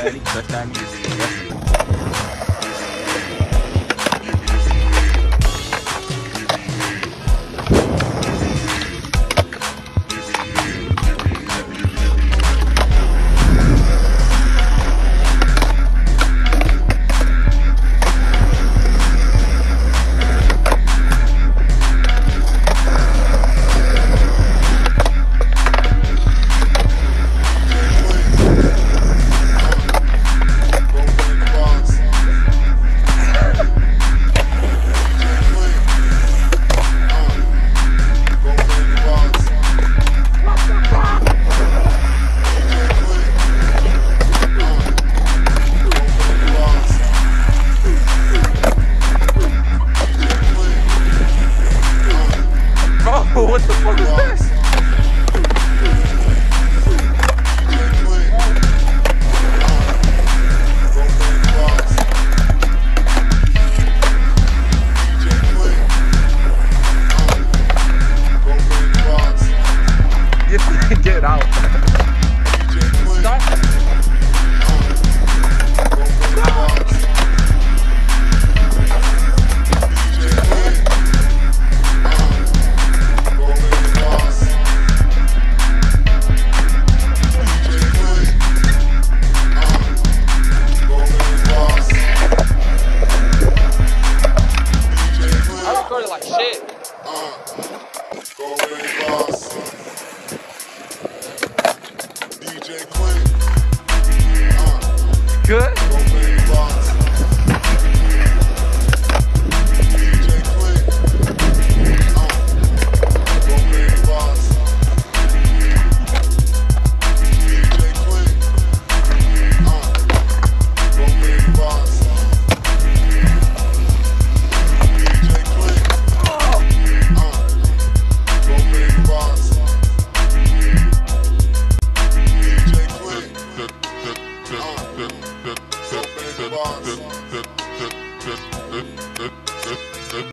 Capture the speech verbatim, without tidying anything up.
man. He touched that music. Definitely. What the fuck is that? Just get out. Stop. Like shit. Uh, go ahead, boss. D J Quinn. Uh, Good. Go ahead, boss. D J Quinn. Uh, go ahead, boss. D J Quinn. Uh, go ahead, boss. Boss.